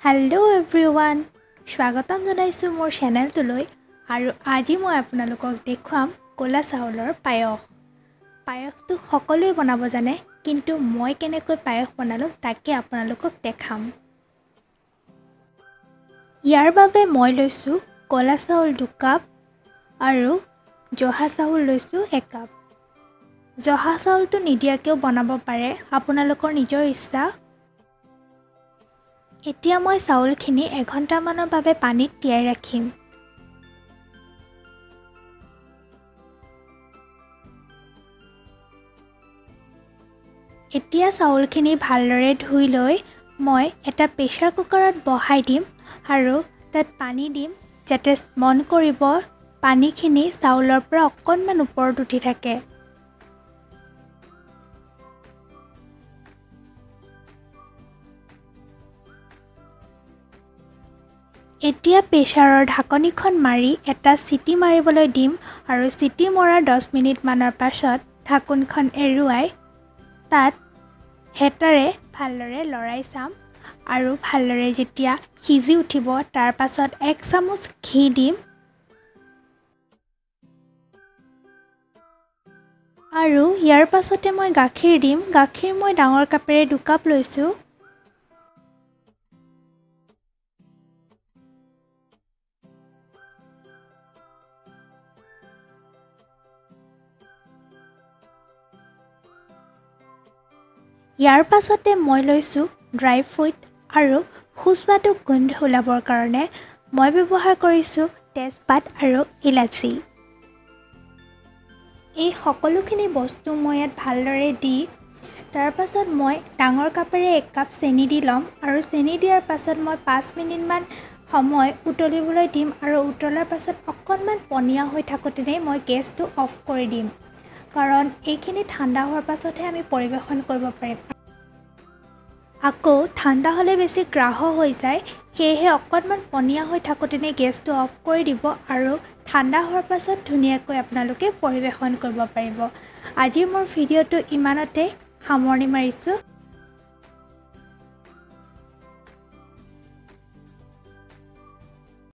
hello everyone स्वागतम जनाइছো मोर चेनेलटলৈ আৰু আজি মই আপোনালোকক দেখুৱাম কোলা চাউলৰ পায়স পায়সটো সকলোৱে বনাব জানে কিন্তু মই কেনেকৈ পায়স বনালো তাকে আপোনালোকক দেখাম ইয়াৰ বাবে মই লৈছো কোলা চাউল 2 কাপ আৰু জহা চাউল লৈছো 1 কাপ জহা চাউলটো নিদিয়াকেও বনাব পাৰে আপোনালোকৰ নিজৰ ইচ্ছা এতিয়া মই চাউলখিনি 1 ঘণ্টা মানৰ বাবে পানীত তিয়াই ৰাখিম এতিয়া চাউলখিনি ভালদৰে ধুই লৈ মই এটা প্ৰেছাৰ কুকাৰত বহাই দিম আৰু তাত পানী দিম যাতে মন কৰিব পানীখিনি চাউলৰ পৰা অকণমান ওপৰত উঠি থাকে এতিয়া প্ৰেছাৰৰ ঢাকনিখন মাৰি এটা সিটি মাৰিবলৈ দিম আৰু সিটি মৰাৰ 10 মিনিট মানৰ পাছত ঢাকনখন এৰুৱাই তাত হেতাৰে ভালদৰে লৰাই চাম আৰু ভালদৰে যেতিয়া সিজি উঠিব তাৰ পাছত 1 চামুচ ঘি দিম আৰু ইয়াৰ পাছতে মই গাখীৰ দিম গাখীৰ মই ডাঙৰ কাপেৰে 2 কাপ লৈছো ইয়াৰ পাছতে মই লৈছো ড্ৰাই ফ্ৰুট আৰু খুসবাটো গন্ধ ওলাবৰ কাৰণে মই ব্যৱহাৰ কৰিছো তেজপাত আৰু ইলাচি এই সকলোখিনি বস্তু মই ইয়াত ভালদৰে দি তাৰ পাছত মই ডাঙৰ কাপেৰে 1 কাপ চেনি দি লম আৰু চেনি দিয়াৰ পাছত মই 5 মিনিট মান সময় উতলিবলৈ দিম আৰু উতলাৰ পাছত অকণমান পনীয়া হৈ থাকোতেই মই গেছটো অফ কৰি দিম কাৰণ এইখিনি ঠাণ্ডা হোৱাৰ পাছতহে আমি পৰিবেশন কৰিব পাৰিম আকৌ ঠাণ্ডা হলে বেছি গ্ৰাহ হৈ যায় সেয়েহে অকণমান পনীয়া হৈ থাকোতেই গেছটো অফ কৰি দিব আৰু ঠাণ্ডা হোৱাৰ পাছত ধুনীয়াকৈ আপোনালোকে পৰিবেশন কৰিব পাৰিব আজি মোৰ ভিডিঅটো ইমানতে সামৰণি মাৰিছো